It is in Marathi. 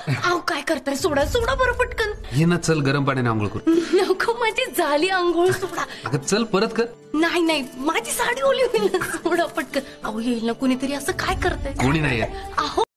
अहो काय करताय, सोडा सोडा बरं पटकन. ये ना, चल गरम पाण्याने आंघोळ करू. नको, माझी झाली आंघोळ, सोडा. अगं चल परत कर. नाही नाही, माझी साडी ओली होईल, सोडा पटकन. अहो येईल ना कुणीतरी, असं काय करताय? कोणी नाही अहो